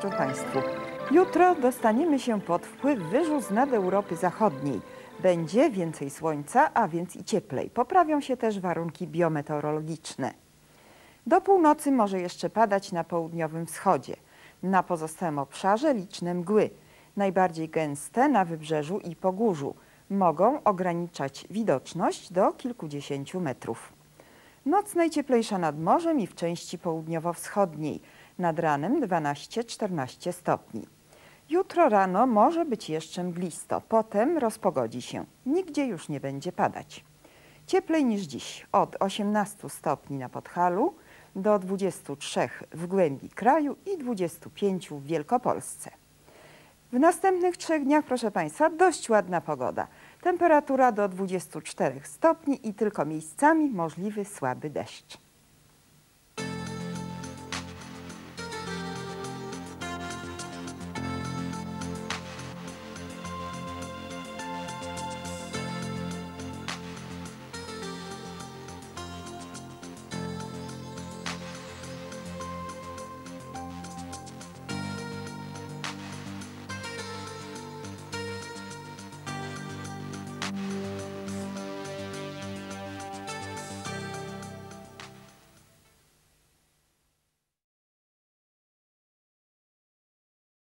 życzę Państwu. Jutro dostaniemy się pod wpływ wyżu z nad Europy Zachodniej. Będzie więcej słońca, a więc i cieplej. Poprawią się też warunki biometeorologiczne. Do północy może jeszcze padać na południowym wschodzie. Na pozostałym obszarze liczne mgły, najbardziej gęste na wybrzeżu i Pogórzu. Mogą ograniczać widoczność do kilkudziesięciu metrów. Noc najcieplejsza nad morzem i w części południowo-wschodniej. Nad ranem 12-14 stopni. Jutro rano może być jeszcze mglisto, potem rozpogodzi się. Nigdzie już nie będzie padać. Cieplej niż dziś, od 18 stopni na Podhalu do 23 w głębi kraju i 25 w Wielkopolsce. W następnych 3 dniach, proszę Państwa, dość ładna pogoda. Temperatura do 24 stopni i tylko miejscami możliwy słaby deszcz.